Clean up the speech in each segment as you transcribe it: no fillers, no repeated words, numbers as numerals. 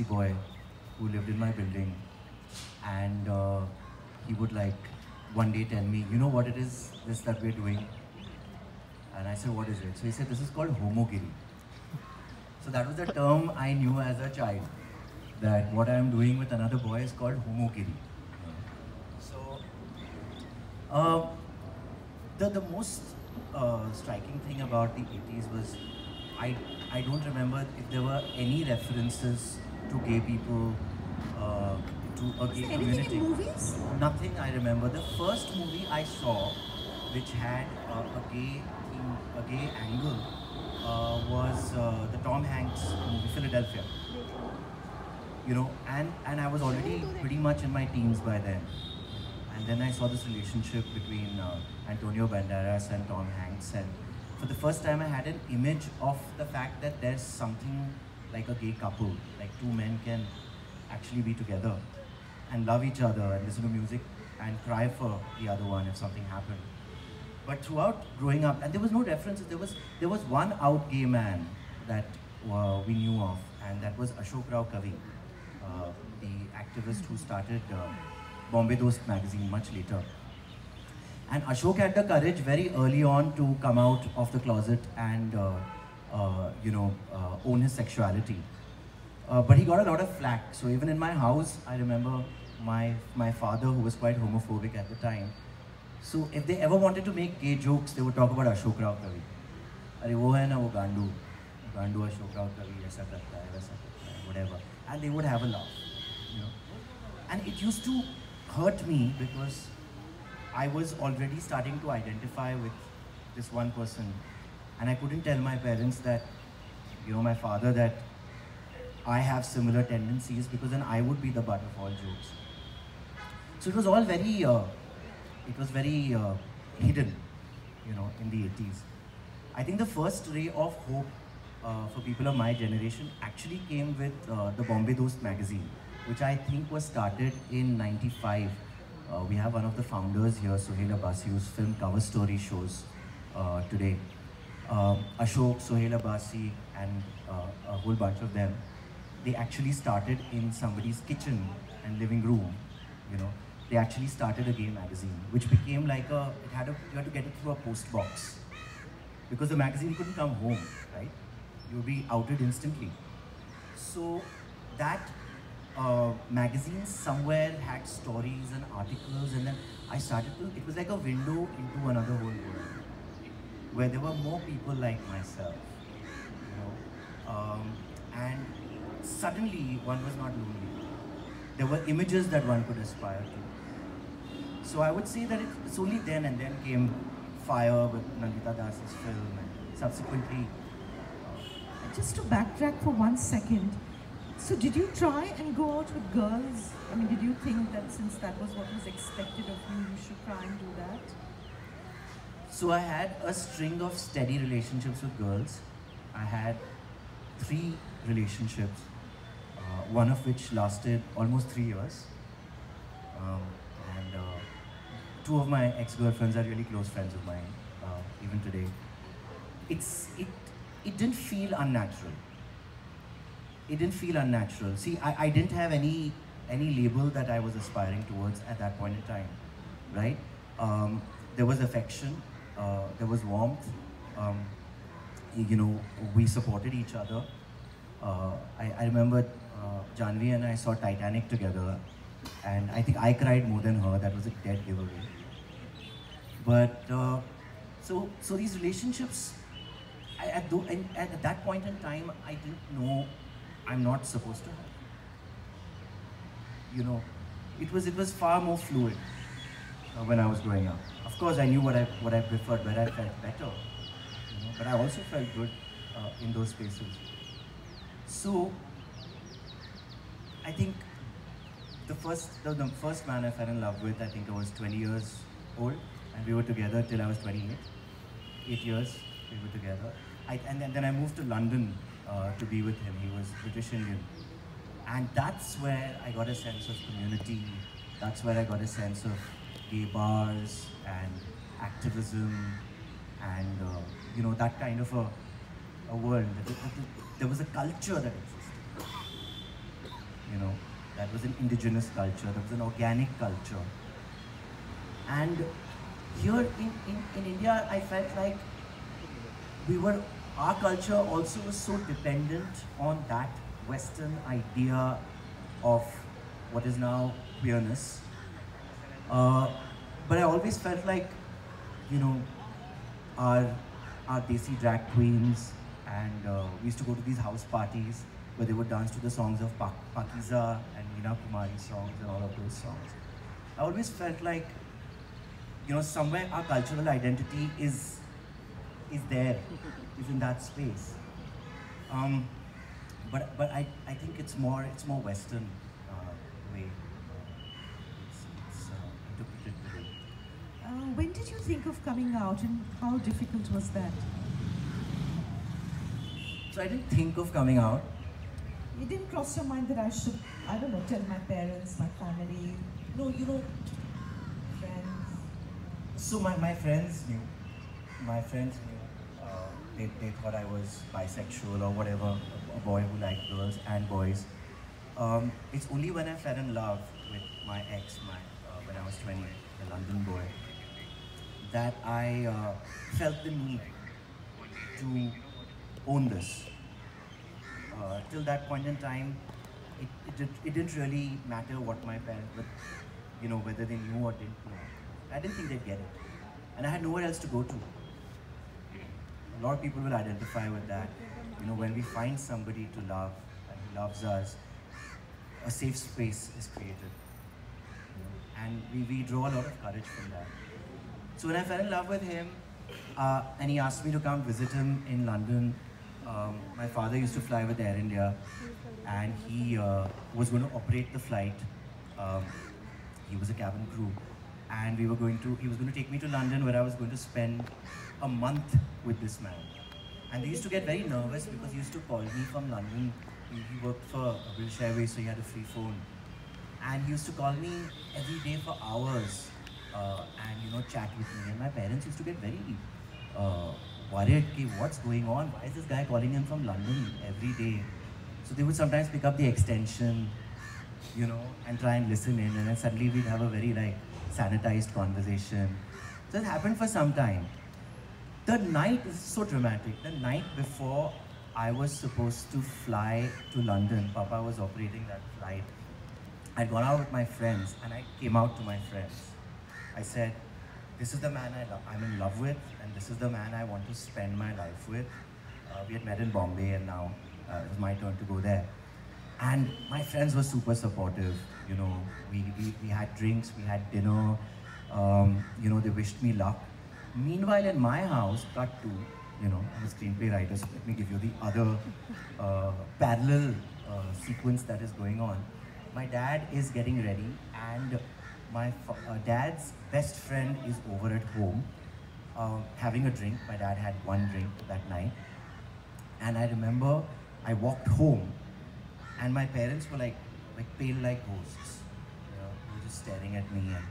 Parsi boy who lived in my building, and he would like one day tell me, you know what it is, this that we're doing? And I said, what is it? So he said, this is called homogiri. So that was the term I knew as a child, that what I am doing with another boy is called homogiri. So uh, the most striking thing about the 80s was I don't remember if there were any references to gay people, to a gay Anything community. in movies? Nothing I remember. The first movie I saw, which had a gay theme, a gay angle, was the Tom Hanks movie Philadelphia. You know, and I was already pretty much in my teens by then. And then I saw this relationship between Antonio Banderas and Tom Hanks, and for the first time I had an image of the fact that there's something like a gay couple, like two men can actually be together and love each other and listen to music and cry for the other one if something happened. But throughout growing up, and there was no references, there was one out gay man that we knew of, and that was Ashok Rao Kavi, the activist who started Bombay Dost magazine much later. And Ashok had the courage very early on to come out of the closet and own his sexuality. But he got a lot of flack. So even in my house, I remember my father, who was quite homophobic at the time. So if they ever wanted to make gay jokes, they would talk about Ashok Rao Kavi. अरे वो है ना वो गांडू अशोक राव कवि ऐसा करता है वैसा करता है whatever, and they would have a laugh, you know. And it used to hurt me because I was already starting to identify with this one person, and I couldn't tell my parents that, you know, my father, that I have similar tendencies, because then I would be the butt of all jokes. So it was all very hidden, you know, in the 80s. I think the first ray of hope for people of my generation actually came with the Bombay Dost magazine, which I think was started in '95. We have one of the founders here, Sohail Abbasi, whose film cover story shows today. Ashok, Sohail Abbasi, and a whole bunch of them, they actually started in somebody's kitchen and living room, you know. They actually started a gay magazine, which became like you had to get it through a post box, because the magazine couldn't come home, right? You would be outed instantly. So that magazine somewhere had stories and articles, and then I started to, it was like a window into another whole world, where there were more people like myself, you know. And suddenly one was not lonely. There were images that one could aspire to. So I would say that it's only then, and then came Fire with Nandita Das's film, and subsequently. Just to backtrack for 1 second, so did you try and go out with girls? I mean, did you think that since that was what was expected of you, you should try and do that? So I had a string of steady relationships with girls. I had 3 relationships, one of which lasted almost 3 years. And 2 of my ex-girlfriends are really close friends of mine, even today. It didn't feel unnatural. It didn't feel unnatural. See, I didn't have any label that I was aspiring towards at that point in time, right? There was affection, there was warmth, you know, we supported each other. I remember Janvi and I saw Titanic together, and I think I cried more than her. That was a dead giveaway. But so these relationships, at that point in time, I didn't know I'm not supposed to have. You know, it was far more fluid when I was growing up. Of course, I knew what I preferred, where I felt better. You know, but I also felt good in those spaces. So I think the first man I fell in love with, I think I was 20 years old, and we were together till I was 28. 8 years we were together. And then I moved to London to be with him. He was British Indian. And that's where I got a sense of community. That's where I got a sense of gay bars and activism and, you know, that kind of a world. There was a culture that existed. was an indigenous culture, there was an organic culture. And here in India, I felt like our culture also was so dependent on that Western idea of what is now queerness. But I always felt like, you know, our, our Desi drag queens, and we used to go to these house parties where they would dance to the songs of Pakiza and Meena Kumari songs and all of those songs. I always felt like, you know, somewhere our cultural identity is there, is in that space. But I think it's more Western way it's interpreted today. When did you think of coming out, and how difficult was that? So I didn't think of coming out. It didn't cross your mind that I should, I don't know, tell my parents, my family, no, you know, friends? So my friends knew. My friends knew. They thought I was bisexual or whatever, a boy who liked girls and boys. It's only when I fell in love with my ex, when I was 20, the London boy, that I felt the need to own this. Till that point in time, it didn't really matter what my parents, you know, whether they knew or didn't know. I didn't think they'd get it. And I had nowhere else to go to. A lot of people will identify with that. You know, when we find somebody to love and who loves us, a safe space is created. And we draw a lot of courage from that. So when I fell in love with him, and he asked me to come visit him in London, my father used to fly with Air India, and he was going to operate the flight. He was a cabin crew, and he was going to take me to London, where I was going to spend a month with this man. And they used to get very nervous because he used to call me from London. He worked for British Airways, so he had a free phone. And he used to call me every day for hours and, you know, chat with me. And my parents used to get very worried, okay, what's going on? Why is this guy calling him from London every day? So they would sometimes pick up the extension, you know, and try and listen in. And then suddenly we'd have a very like sanitized conversation. So it happened for some time. The night is so dramatic. The night before I was supposed to fly to London, Papa was operating that flight. I'd gone out with my friends, and I came out to my friends. I said, this is the man I'm in love with, and this is the man I want to spend my life with. We had met in Bombay, and now it was my turn to go there. And my friends were super supportive. You know, we had drinks, we had dinner. You know, they wished me luck. Meanwhile, in my house, cut to, you know, I'm a screenplay writer, so let me give you the other parallel sequence that is going on. My dad is getting ready, and my dad's best friend is over at home having a drink. My dad had one drink that night. And I remember I walked home, and my parents were like pale like ghosts. You know, they were just staring at me. And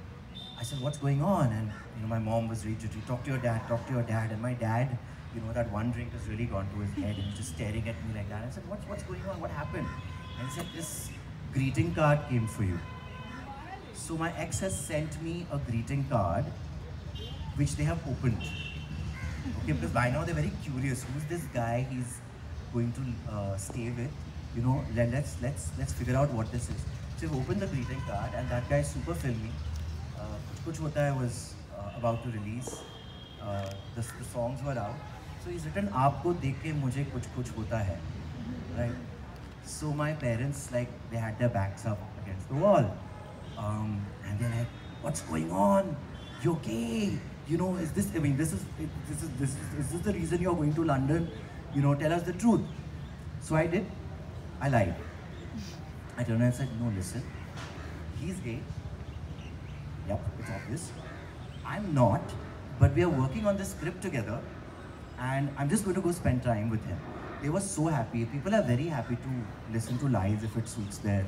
I said, what's going on? And you know, my mom was ready to talk to your dad, talk to your dad. And my dad, you know, that one drink has really gone to his head, and he's just staring at me like that. I said, what's going on? What happened? And he said, this greeting card came for you. So my ex has sent me a greeting card, which they have opened. Okay, because by now they're very curious. Who's this guy he's going to stay with? You know, let's figure out what this is. So we've opened the greeting card, and that guy is super filmy. Kuch Hota Hai was about to release. The songs were out. So he's written, "Aapko dekh ke mujhe kuch hota hai," right? So my parents, like, they had their backs up against the wall, and they're like, "What's going on? You're gay? You know, is this? I mean, is this the reason you're going to London? You know, tell us the truth." So I did. I lied. I turned and said, "No, listen. He's gay. Yep, it's obvious. I'm not, but we are working on this script together, and I'm just going to go spend time with him." They were so happy. People are very happy to listen to lies if it suits their,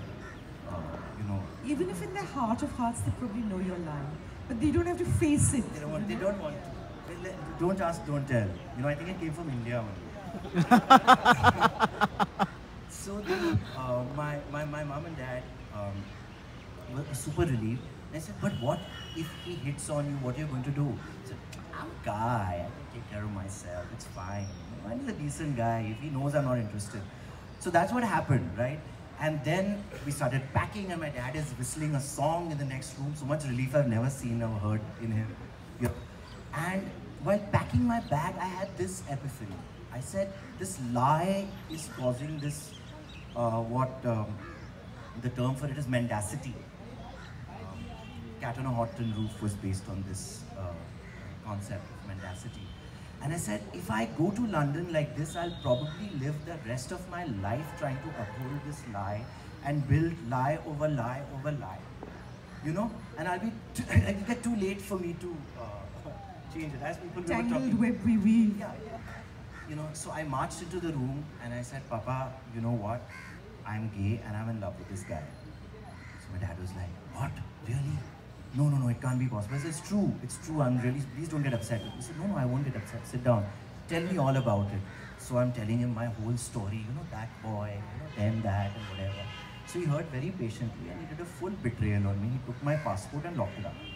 you know. Even if in their heart of hearts they probably know you're lying, but they don't have to face it. They don't want to. Don't ask, don't tell. You know, I think it came from India only. So my mom and dad were super relieved. And I said, but what if he hits on you? What are you going to do? I said, I'm a guy. I can take care of myself. It's fine. You know, he's a decent guy. If he knows I'm not interested. So that's what happened, right? And then we started packing, and my dad is whistling a song in the next room. So much relief I've never seen or heard in him. Yeah. And while packing my bag, I had this epiphany. I said, this lie is causing this, the term for it is mendacity. Cat on a Hot Tin Roof was based on this concept of mendacity. And I said, if I go to London like this, I'll probably live the rest of my life trying to uphold this lie and build lie over lie over lie. You know? And it'll get too late for me to change it. As people were talking. Tangled web we weave. Yeah. You know, so I marched into the room and I said, Papa, you know what? I'm gay and I'm in love with this guy. So my dad was like, what? Really? No, it can't be possible. I said, it's true, I'm really, please don't get upset. He said, no, I won't get upset, sit down. Tell me all about it. So I'm telling him my whole story, you know, that boy, you know, then that and whatever. So he heard very patiently and he did a full betrayal on me. He took my passport and locked it up.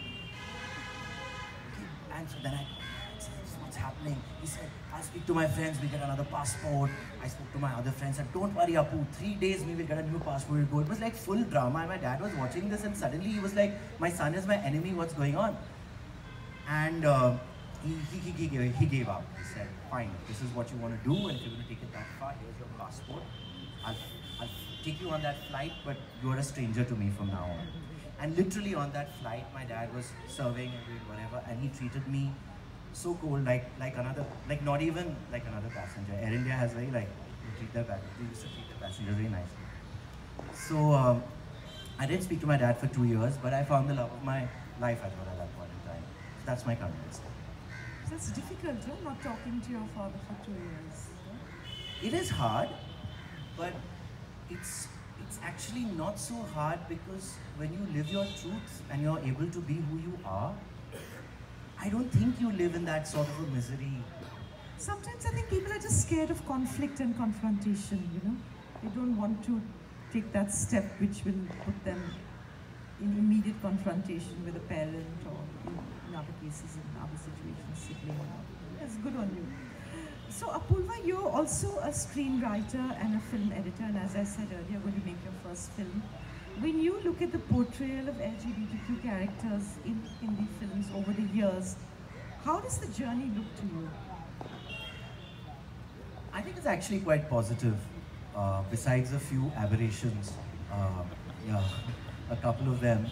Okay. And so then I said, what's happening? He said, I'll speak to my friends, we'll get another passport. I spoke to my other friends, said, don't worry Apu, 3 days we will get a new passport, we'll go. It was like full drama and my dad was watching this and suddenly he was like, my son is my enemy, what's going on? And he gave up. He said, fine, this is what you want to do and if you're going to take it that far, here's your passport. I'll take you on that flight, but you're a stranger to me from now on. And literally on that flight, my dad was serving and doing whatever and he treated me so cold, like not even like another passenger. Air India has very they used to treat their passengers very nicely. So I didn't speak to my dad for 2 years, but I found the love of my life at that point in time. So that's my context. That's difficult, no? Not talking to your father for 2 years. It is hard, but it's actually not so hard because when you live your truth and you're able to be who you are, I don't think you live in that sort of a misery. Sometimes I think people are just scared of conflict and confrontation, you know. They don't want to take that step which will put them in immediate confrontation with a parent or in other cases, in other situations, sibling. That's good on you. So Apurva, you're also a screenwriter and a film editor, and as I said earlier, you're going to make your first film. When you look at the portrayal of LGBTQ characters in Hindi films over the years, how does the journey look to you? I think it's actually quite positive, besides a few aberrations, yeah, a couple of them.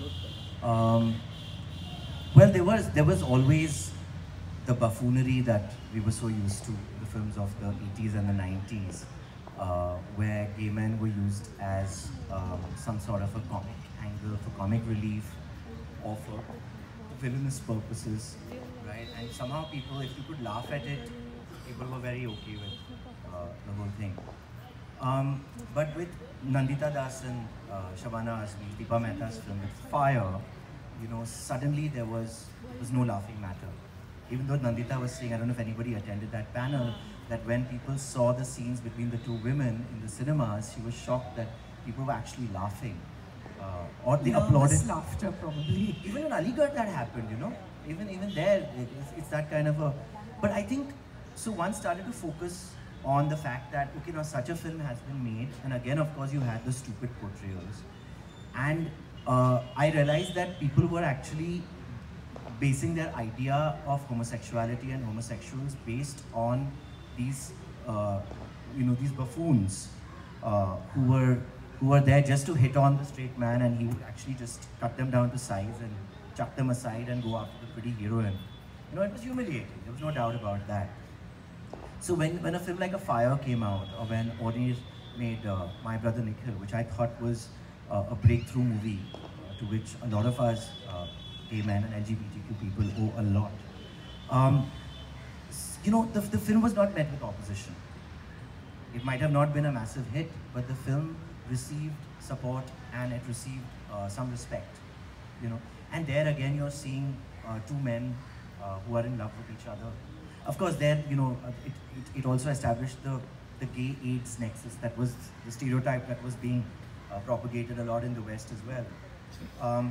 Well, there was always the buffoonery that we were so used to in the films of the 80s and the 90s. Where gay men were used as some sort of a comic angle for comic relief or for villainous purposes, right? And somehow people, if you could laugh at it, people were very okay with the whole thing. But with Nandita Das and Shabana Azmi, Deepa Mehta's film with Fire, you know, suddenly there was no laughing matter. Even though Nandita was saying, I don't know if anybody attended that panel, that when people saw the scenes between the two women in the cinemas, she was shocked that people were actually laughing. Or they applauded. Laughter, probably. Even in Aligarh that happened, you know. Even there, it's that kind of a... But I think, so one started to focus on the fact that, okay, now such a film has been made, and again, of course, you had the stupid portrayals. And I realized that people were actually basing their idea of homosexuality and homosexuals based on these, these buffoons who were there just to hit on the straight man, and he would actually just cut them down to size and chuck them aside and go after the pretty heroine. You know, it was humiliating. There was no doubt about that. So when a film like A Fire came out, or when Audrey made My Brother Nikhil, which I thought was a breakthrough movie to which a lot of us gay men and LGBTQ people owe a lot. You know, the film was not met with opposition. It might have not been a massive hit, but the film received support and it received some respect. You know, and there again you're seeing two men who are in love with each other. Of course, there, you know, it also established the the gay AIDS nexus. That was the stereotype that was being propagated a lot in the West as well. Um,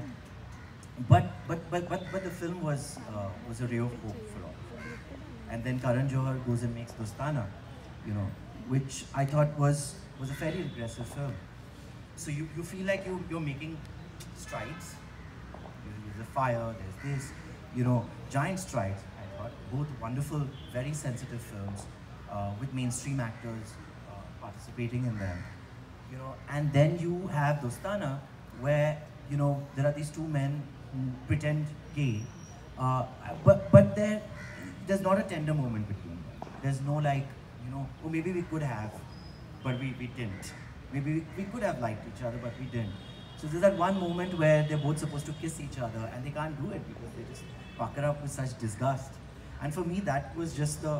but the film was a ray of hope for all of us. And then Karan Johar goes and makes Dostana, you know, which I thought was a fairly aggressive film. So you feel like you're making strides. There's a fire, there's this, you know, giant strides. I thought both wonderful, very sensitive films with mainstream actors participating in them, you know. And then you have Dostana, where, you know, there are these two men who pretend gay, but there's not a tender moment between them. There's no, like, you know, oh, maybe we could have, but we didn't. Maybe we could have liked each other, but we didn't. So there's that one moment where they're both supposed to kiss each other and they can't do it because they just pucker up with such disgust. And for me, that was just the,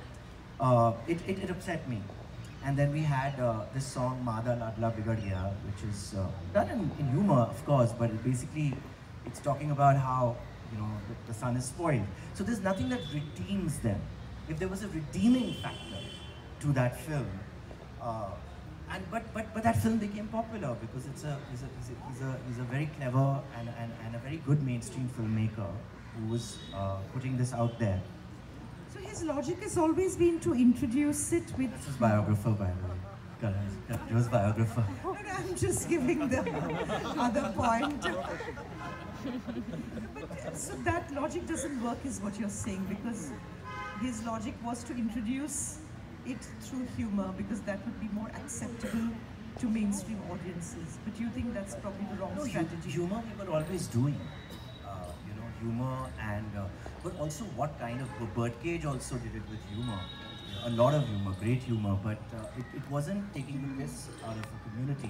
it upset me. And then we had this song, Madha Ladla Bigad Gaya, which is done in humor, of course, but basically it's talking about how, you know, the son is spoiled. So there's nothing that redeems them. If there was a redeeming factor to that film, but that film became popular because he's a very clever and a very good mainstream filmmaker who was putting this out there. So his logic has always been to introduce it with... This is biographer, by the way. It was biographer. No, I'm just giving the other point. But, so that logic doesn't work is what you're saying, because his logic was to introduce it through humor because that would be more acceptable to mainstream audiences. But you think that's probably the wrong strategy? Humor we were always doing. You know, humor and... but also what kind of... Birdcage also did it with humor. A lot of humor, great humor, but it wasn't taking the piss out of the community.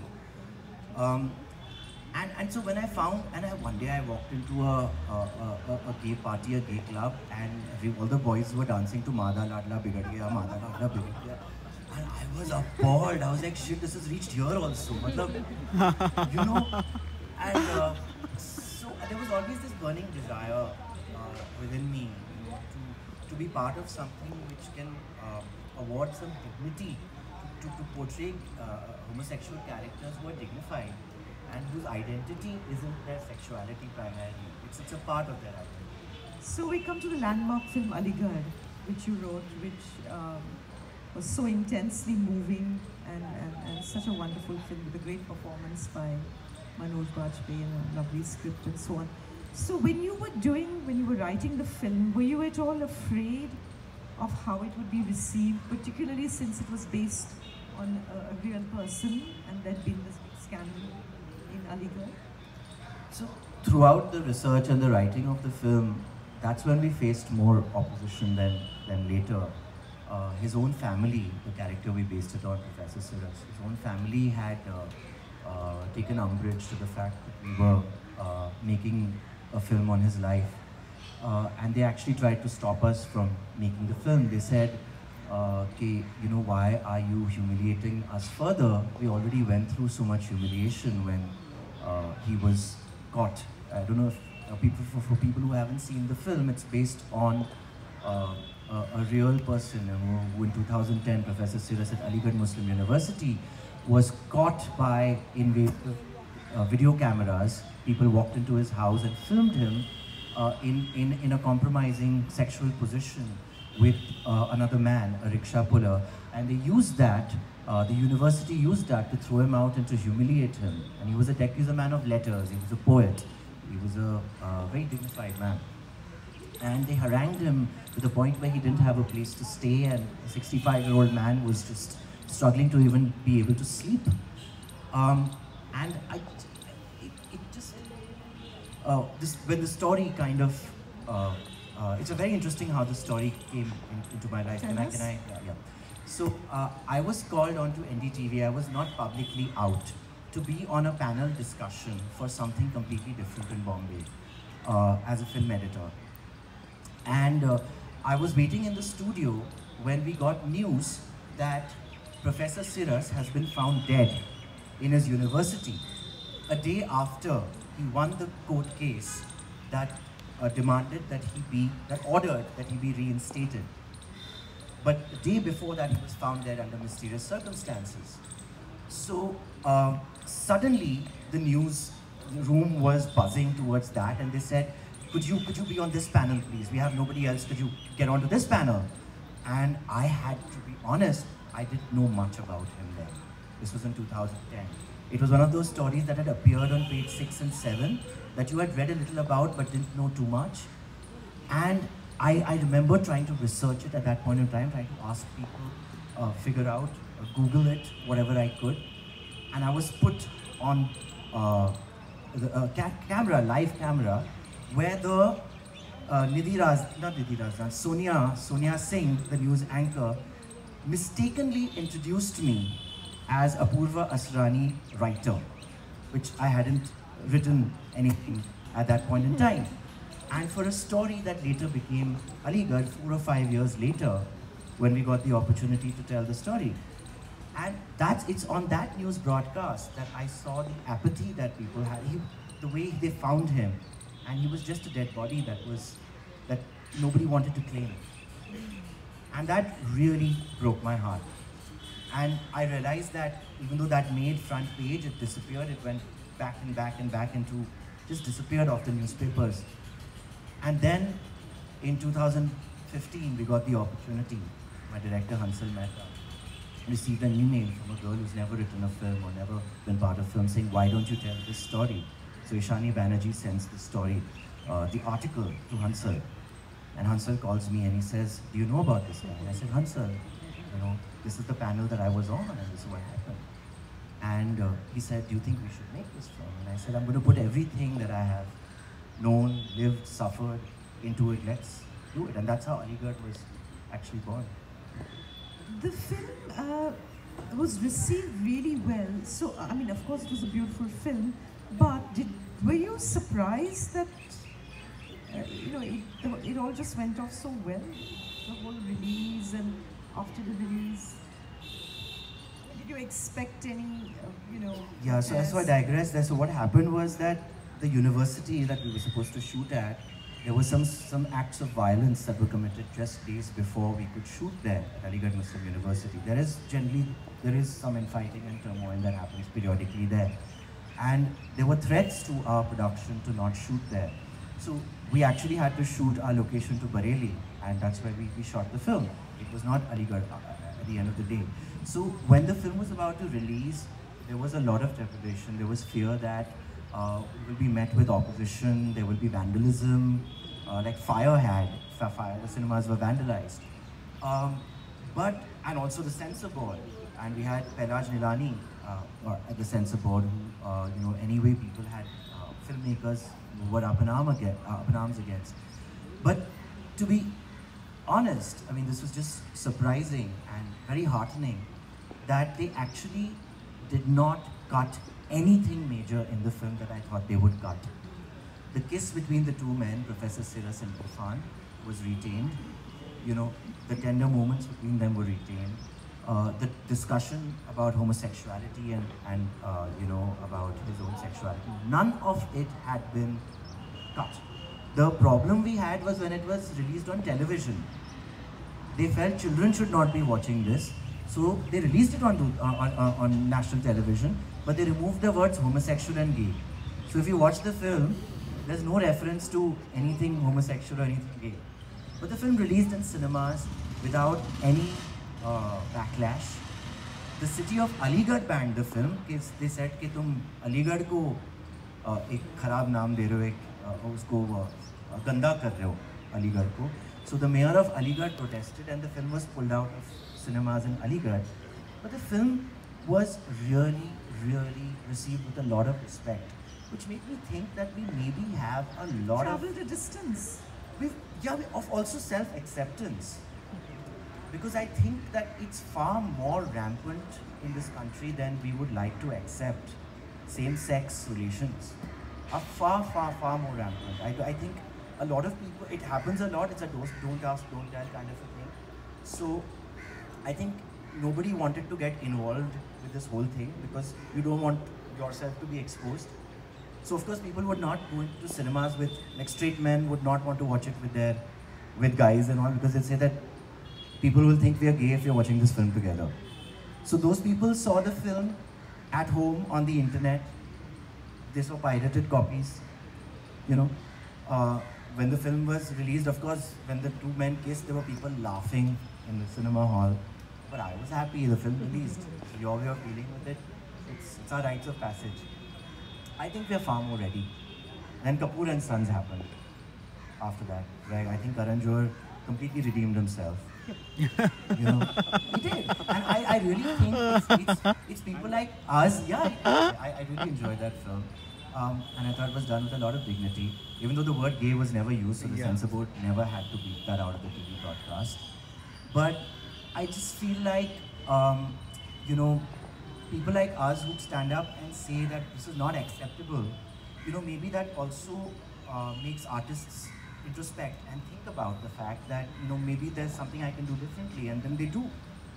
And so when I found, one day I walked into a gay party, a gay club, and all the boys were dancing to Madha Ladla Bigad Gaya, Madha Ladla Bigad Gaya. And I was appalled. I was like, shit, this has reached here also. You know, and so there was always this burning desire within me, you know, to be part of something which can award some dignity to portray homosexual characters who are dignified and whose identity isn't their sexuality primarily. It's a part of their identity. So we come to the landmark film Aligarh, which you wrote, which was so intensely moving and such a wonderful film with a great performance by Manoj Bajpayee and a lovely script and so on. So when you were writing the film, were you at all afraid of how it would be received, particularly since it was based on a real person and there'd been this big scandal in Aligarh? So throughout the research and the writing of the film, that's when we faced more opposition than later. His own family, the character we based it on, Professor Siras, his own family had taken umbrage to the fact that we were making a film on his life. And they actually tried to stop us from making the film. They said, okay, you know, why are you humiliating us further? We already went through so much humiliation when he was caught. I don't know if for people who haven't seen the film, it's based on a real person who in 2010, Professor Siras at Aligarh Muslim University was caught by invasive video cameras. People walked into his house and filmed him in a compromising sexual position with another man, a rickshaw puller, and they used that, the university used that to throw him out and to humiliate him. And he was a man of letters, he was a poet, he was a very dignified man. And they harangued him to the point where he didn't have a place to stay, and a 65-year-old man was just struggling to even be able to sleep. And when the story kind of, it's a very interesting how the story came into my life. Can I? Yeah. So I was called onto NDTV. I was not publicly out to be on a panel discussion for something completely different in Bombay as a film editor. And I was waiting in the studio when we got news that Professor Siras has been found dead in his university a day after he won the court case that ordered that he be reinstated. But the day before that, he was found dead under mysterious circumstances. So suddenly, the news room was buzzing towards that, and they said, could you be on this panel, please? We have nobody else. Could you get onto this panel? And I had to be honest, I didn't know much about him then. This was in 2010. It was one of those stories that had appeared on page 6 and 7 that you had read a little about but didn't know too much. And I remember trying to research it at that point in time, trying to ask people, figure out, Google it, whatever I could. And I was put on camera, live camera, where the Sonia Singh, the news anchor, mistakenly introduced me as Apurva Asrani writer, which I hadn't written anything at that point in time. And for a story that later became Aligarh 4 or 5 years later, when we got the opportunity to tell the story. And it's on that news broadcast that I saw the apathy that people had, the way they found him. And he was just a dead body that nobody wanted to claim. And that really broke my heart. And I realized that even though that made front page, it disappeared, it went back and back and back into, just disappeared off the newspapers. And then in 2015, we got the opportunity. My director, Hansal Mehta, received an email from a girl who's never written a film or never been part of film saying, why don't you tell this story? So Ishani Banerjee sends the story, the article to Hansal. And Hansal calls me and he says, do you know about this guy? And I said, Hansal, this is the panel that I was on and this is what happened. And he said, do you think we should make this film? And I said, I'm going to put everything that I have known, lived, suffered into it. Let's do it. And that's how Aligarh was actually born. The film was received really well. So, I mean, of course, it was a beautiful film. But were you surprised that, it all just went off so well? The whole release and after the release? Did you expect any, Yeah, so I digress there. So what happened was that the university that we were supposed to shoot at, there were some acts of violence that were committed just days before we could shoot there at Aligarh Muslim University. There is some infighting and turmoil that happens periodically there. And there were threats to our production to not shoot there. So we actually had to shoot our location to Bareilly, and that's where we shot the film. It was not Aligarh at the end of the day. So when the film was about to release, there was a lot of trepidation. There was fear that we will be met with opposition, there will be vandalism, like fire, the cinemas were vandalized. And also the censor board, and we had Pelaj Nilani at the censor board, who, anyway, people had filmmakers who were up in arms against. But to be honest, I mean, this was just surprising and very heartening that they actually did not cut anything major in the film that I thought they would cut. The kiss between the two men, Professor Siras and Irfan, was retained. The tender moments between them were retained. The discussion about homosexuality and about his own sexuality, none of it had been cut. The problem we had was when it was released on television. They felt children should not be watching this, so they released it on national television, but they removed the words homosexual and gay. So if you watch the film, there's no reference to anything homosexual or anything gay. But the film released in cinemas without any backlash. The city of Aligarh banned the film. They said कि तुम अलीगढ़ को एक खराब नाम दे रहे हो, उसको गंदा कर रहे हो अलीगढ़ को. So the mayor of Aligarh protested and the film was pulled out of cinemas in Aligarh. But the film was really, really received with a lot of respect, which made me think that we maybe have a lot traveled a distance. Of also self-acceptance. Because I think that it's far more rampant in this country than we would like to accept. Same-sex relations are far, far, far more rampant. I think a lot of people, it happens a lot, it's a don't ask, don't tell kind of a thing. So I think nobody wanted to get involved with this whole thing because you don't want yourself to be exposed. So of course people would not go into cinemas with, like straight men would not want to watch it with guys and all, because they say that People will think we are gay if you're watching this film together. So those people saw the film at home on the internet. They saw pirated copies. You know, when the film was released, of course, when the two men kissed, there were people laughing in the cinema hall. But I was happy the film released. So your way of dealing with it, it's our rites of passage. I think we are far more ready. And Kapoor and Sons happened after that. Right? I think Karan Johar completely redeemed himself. You know, he did. And I really think it's people like us. Yeah, I really enjoyed that film. And I thought it was done with a lot of dignity. Even though the word gay was never used, so the censor board never had to beat that out of the TV broadcast. But I just feel like, you know, people like us who stand up and say that this is not acceptable, you know, maybe that also makes artists introspect and think about the fact that, you know, maybe there's something I can do differently, and then they do.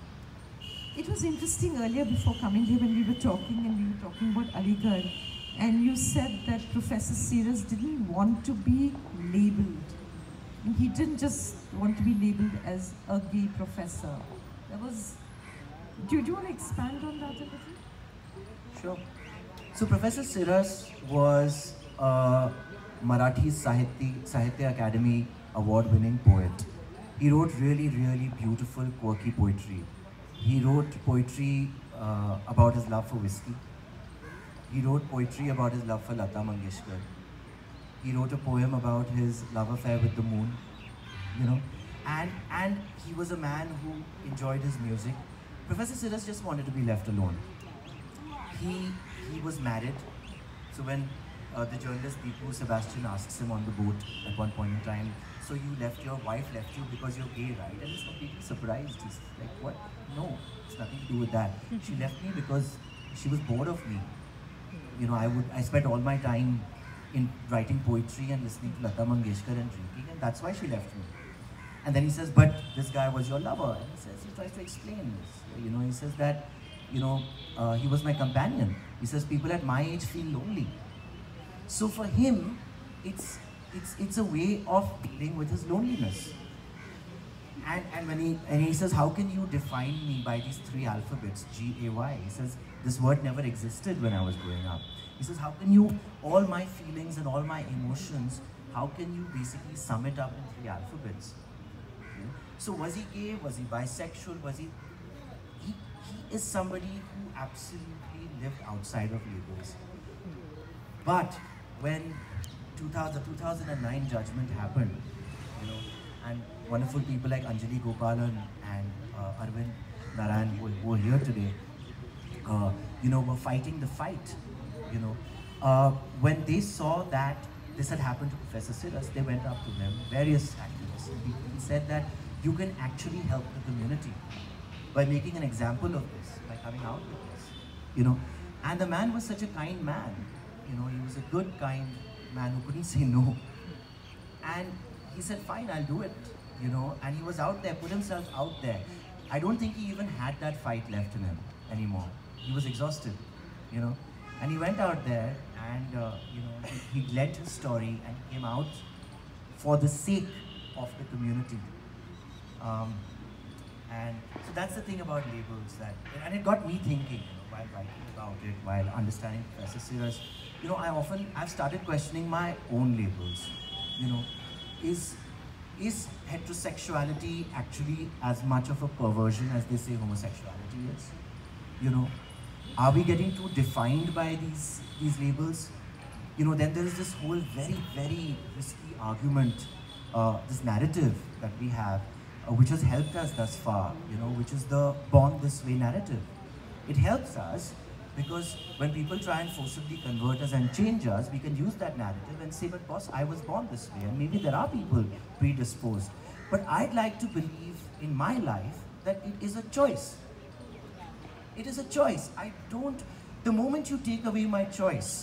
It was interesting earlier before coming here when we were talking about Aligarh, and you said that Professor Sirus didn't want to be labelled. And he didn't just want to be labelled as a gay professor. That was... Do you want to expand on that a little? Sure. So Professor Sirus was a Marathi Sahitya Academy award-winning poet. He wrote really, really beautiful, quirky poetry. He wrote poetry about his love for whiskey. He wrote poetry about his love for Lata Mangeshkar. He wrote a poem about his love affair with the moon, you know. And he was a man who enjoyed his music. Professor Sirus just wanted to be left alone. He was married. So when the journalist Deepu Sebastian asks him on the boat at one point in time, so your wife left you because you're gay, right? And he's completely surprised. He's like, what? No, it's nothing to do with that. She left me because she was bored of me. You know, I spent all my time in writing poetry and listening to Lata Mangeshkar and drinking, and that's why she left me. And then he says, but this guy was your lover. And he tries to explain this. You know, he says that, you know, he was my companion. He says people at my age feel lonely. So for him, it's a way of dealing with his loneliness. And when he says, how can you define me by these three alphabets, G-A-Y? He says, this word never existed when I was growing up. He says, how can you, all my feelings and all my emotions, how can you basically sum it up in three alphabets? Okay. So was he gay? Was he bisexual? Was he is somebody who absolutely lived outside of labels. But when the 2009 judgment happened, you know, and wonderful people like Anjali Gopalan and Arvind Narayan who are here today, you know, were fighting the fight. You know, when they saw that this had happened to Professor Sirus, they went up to him, various activists, and he said that you can actually help the community by making an example of this, by coming out with this, you know. And the man was such a kind man, you know, he was a good, kind man who couldn't say no. And he said, fine, I'll do it, you know, and he was out there, put himself out there. I don't think he even had that fight left in him anymore. He was exhausted, you know. And he went out there and, you know, he led his story and came out for the sake of the community. And so that's the thing about labels, that, and it got me thinking, you know, while writing about it, while understanding Professor Sirus, you know, I've started questioning my own labels. You know, is heterosexuality actually as much of a perversion as they say homosexuality is? You know, are we getting too defined by these labels? You know, then there is this whole very, very risky argument, this narrative that we have, which has helped us thus far, you know, which is the born this way narrative. It helps us because when people try and forcibly convert us and change us, we can use that narrative and say, but boss, I was born this way, and maybe there are people predisposed. But I'd like to believe in my life that it is a choice. It is a choice. The moment you take away my choice,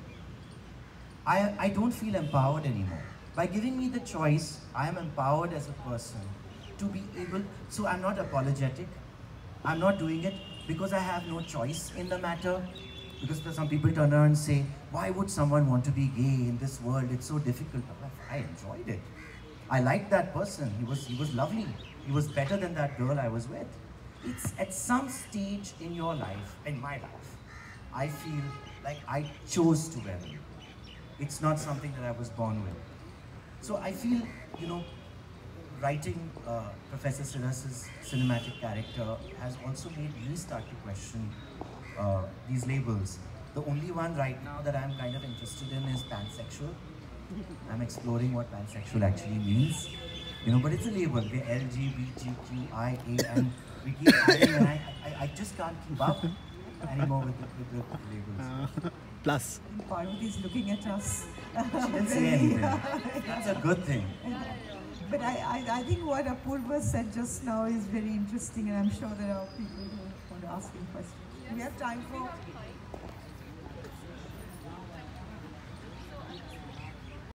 I don't feel empowered anymore. By giving me the choice, I am empowered as a person to be able, so I'm not apologetic. I'm not doing it because I have no choice in the matter. Because some people turn around and say, why would someone want to be gay in this world? It's so difficult. I enjoyed it. I liked that person. He was lovely. he was better than that girl I was with. It's at some stage in your life, in my life, I feel like I chose to wear them. It's not something that I was born with. So I feel, you know, writing Professor Siras's cinematic character has also made me start to question these labels. The only one right now that I'm kind of interested in is pansexual. I'm exploring what pansexual actually means. You know, but it's a label. We're LGBTQIA and we keep adding and I just can't keep up anymore with the labels. Plus. Parvati is looking at us. She didn't say anything. That's a good thing. But I think what Apurva said just now is very interesting, and I'm sure there are people who want to ask him questions. Do we have time for